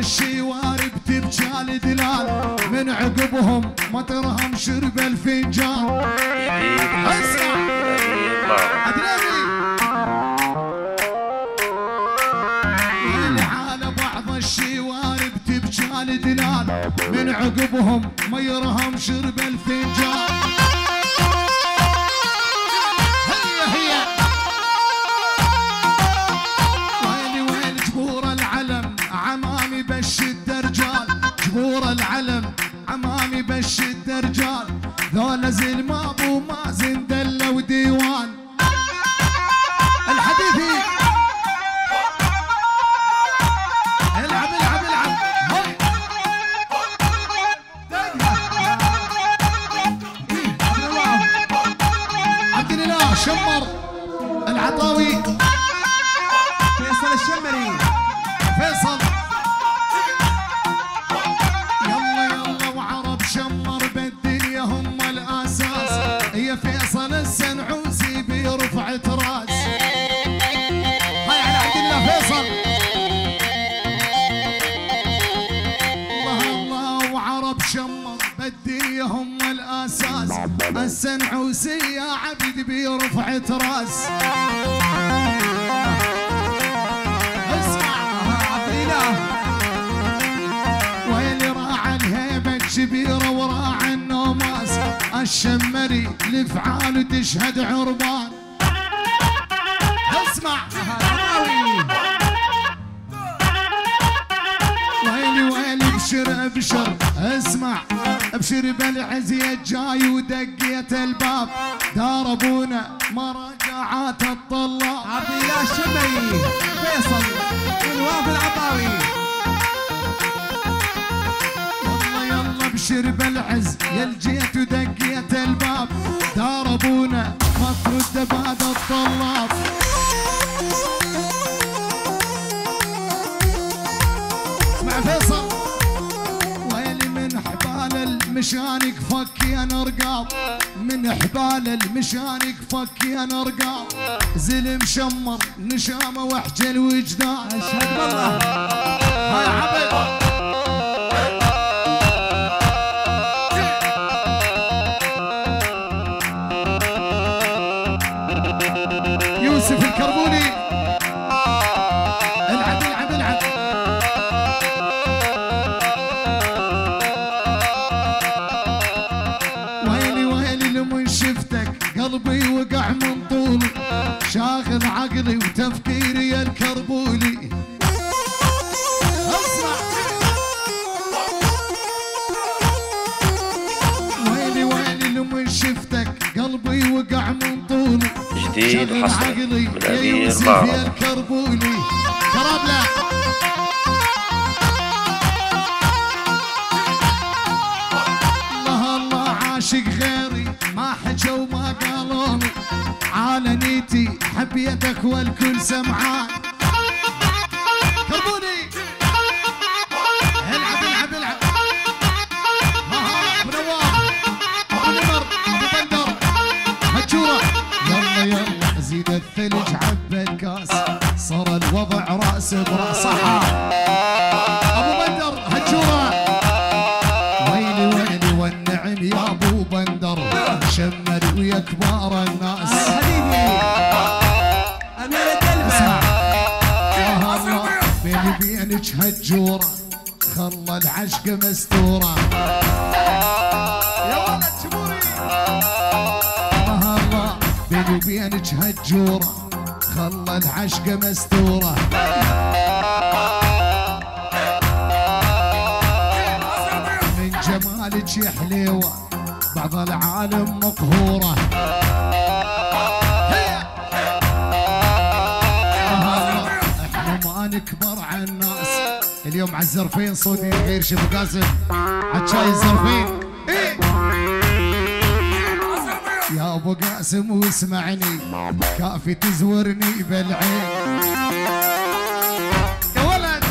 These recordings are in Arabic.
الشوارب تبكي الدلال، من عقبهم ما ترهم شرب الفنجان. اسمع عدناني على بعض الشوارب تبكي الدلال، من عقبهم ما يرهم شرب الفنجان. جبور العلم عمامي بشد رجال، ذولا زلم ابو مازن دله وديوان. الحديثي العب العب العب عبد الاله شمر العطاوي فيصل الشمري فيصل فيصل السنعوسي برفعة راس. هاي على عبد الله فيصل. الله الله وعرب شمر بالدنيا هم الاساس، السنعوسي يا عبد برفعة راس. اسمع عبد الاله ويلي راعى الهيبة كبيرة وراعى النوماس، الشمري لفعاله تشهد عربان. اسمع ويلي ويلي ابشر ابشر. اسمع ابشر بالعزية جاي ودقية الباب، دار ابونا مراجعات الطلاب. عبد الله الشمري فيصل والواف العطاوي. ابشر بالعز يا الجيت ودقيت الباب، دار ابونا ما ترد بعد الطلاب. اسمع فيصل ويلي من حبال المشانق فك يا نرقاب، من حبال المشانق فك يا نرقاب. زلم شمر نشامه وحجل وجدان. اشهد بالله هاي عبد يوسف الكربوني. العب العب العب ويلي ويلي لمن شفتك قلبي وقع من طولي، شاغل عقلي وتفكيري يا الكربولي. اسمع ويلي ويلي لمن شفتك قلبي وقع من طولي، جديد حصري من أمير معرض الكربولي. كرابلة الله الله عاشق غيري ما حجوا وما قالوني، على نيتي حبيتك والكل سمعان. كربوني العب العب العب. ابو نواف ابو نمر ابو بندر هجوره. يلا يلا زيد الثلج عبى الكاس، صار الوضع راس براس. صحا ابو بندر هجوره. ويلي ويلي والنعم يا ابو بندر، شمر ويا كبار الناس. حبيبي امير الدلبه. اسمع يا الله بيني بينك هجوره، خلى العشق مستوره. يا ولد شموري الله بيني وبينك هجوره، خلى العشق مستوره. من جمالك يا حليوه بعض العالم مقهوره. احنا ما نكبر على الناس. اليوم على الزرفين صوتي غير شبه قاسم عالشاي الزرفين. يا ابو قاسم واسمعني كافي تزورني بالعين. يا ولد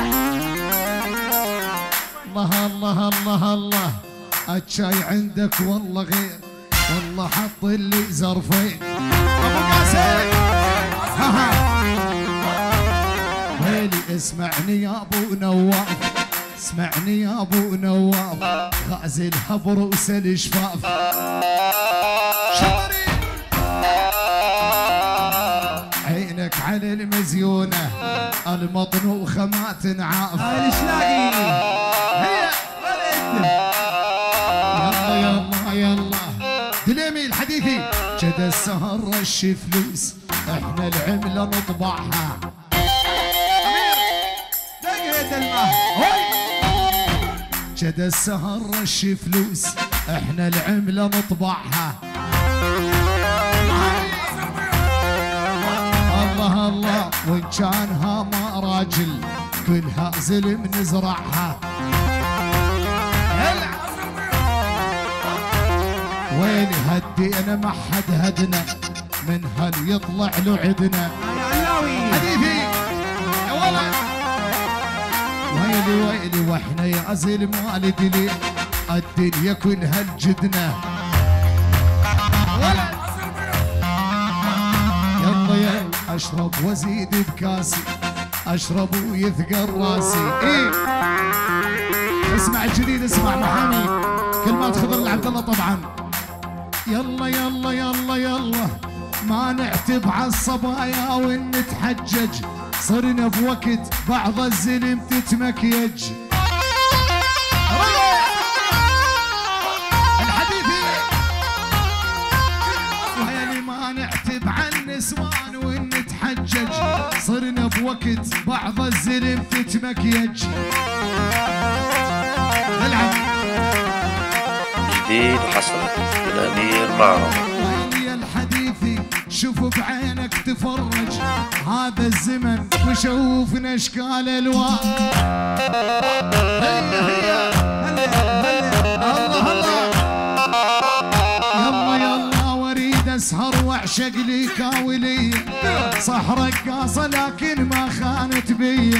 الله الله الله الله، الشاي عندك والله غير، والله حط لي زرفين. ابو قاسم ها ها ويلي اسمعني يا ابو نواف، اسمعني يا ابو نواف، غازلها بروس الشفاف. شطري عينك على المزيونه المطنوخه ما تنعاف. الشلاقي هي يلا يلا يلا دليمي الحديثي. جد السهر رش فلوس احنا العمله نطبعها. دقيت الماء جد السهر رش فلوس احنا العمله نطبعها. الله الله وان كانها ما راجل كلها زلم نزرعها. ويلي هدينا ما حد هدنا من هل يطلع له عدنا. حديثي يا ولد ويلي ويلي واحنا يا زلم والد لي الدنيا كلها الجدنا. يلا يلا اشرب وازيد بكاسي، اشرب ويثقل راسي. ايه اسمع الجديد، اسمع محامي كلمات خضر العبد الله طبعا. يلا يلا يلا يلا ما نعتب عالصبايا ونتحجج، صرنا بوقت بعض الزلم تتمكيج. الحديثي ويلي ما نعتب عالنسوان ونتحجج، صرنا بوقت بعض الزلم تتمكيج. العب جديد حصلت من أمير معرض. ويلي الحديثي شوف بعينك تفرج هذا الزمن وشوفنا اشكال الوان. هيا هيا الله الله يلا يلا واريد اسهر واعشق لي كاولية، صح رقاصة لكن ما خانت بي.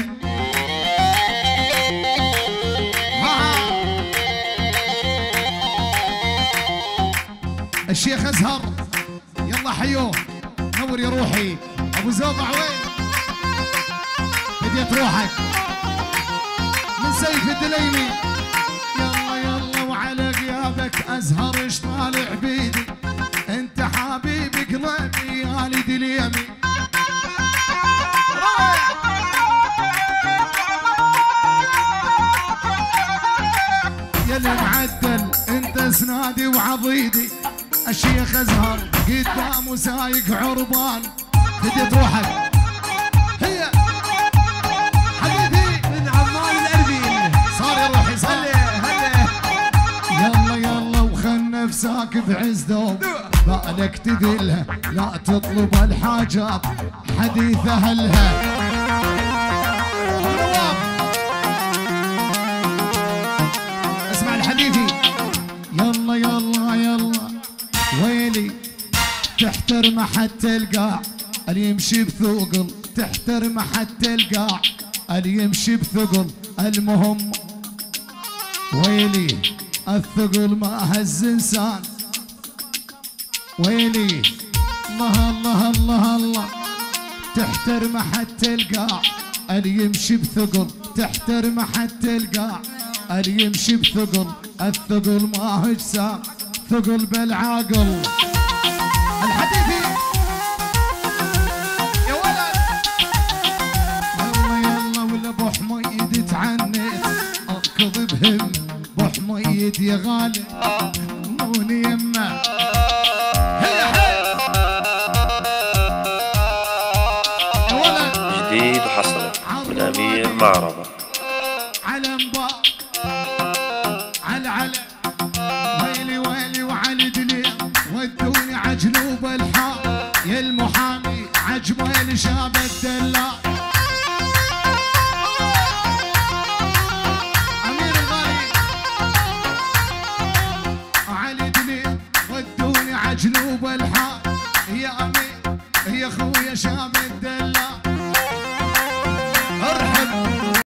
الشيخ ازهر يلا حيوه نور يا روحي. ابو زوبع وين؟ بديت روحك من سيف الدليمي. يلا يلا وعلى غيابك ازهر ايش طالع بيدي، انت حبيبي قلبي يا لي دليمي. يا المعدل انت سنادي وعضيدي. الشيخ ازهر قدامه سايق عربان. بديت روحك هي حبيبي من عمان الاربيل صار يا روحي صار. هلا يلا يلا وخل نفسك بعز دوم بالك تذلها، لا تطلب الحاجات حديث اهلها. اسمع الحديثي يلا يلا يلا ويلي تحترم حتى القاع اللي يمشي بثقل، تحترم حتى القاع اللي يمشي بثقل. المهم ويلي الثقل ما هز انسان. ويلي الله الله الله الله تحترم حتى القاع اللي يمشي بثقل، تحترم حتى القاع اللي يمشي بثقل. الثقل ما هو اجسام ثقل بالعاقل. الحديثي يا ولد يلا يلا ولا ابو حميد تعنيت اركض بهم ابو حميد يا غالي موني يمه. هيا هيا يا ولد جديد حصلت من أمير معرض. على مبار على ويلي ويلي وعلي دليل ودوني عجلوب الحار. يا المحامي عجبه الشابك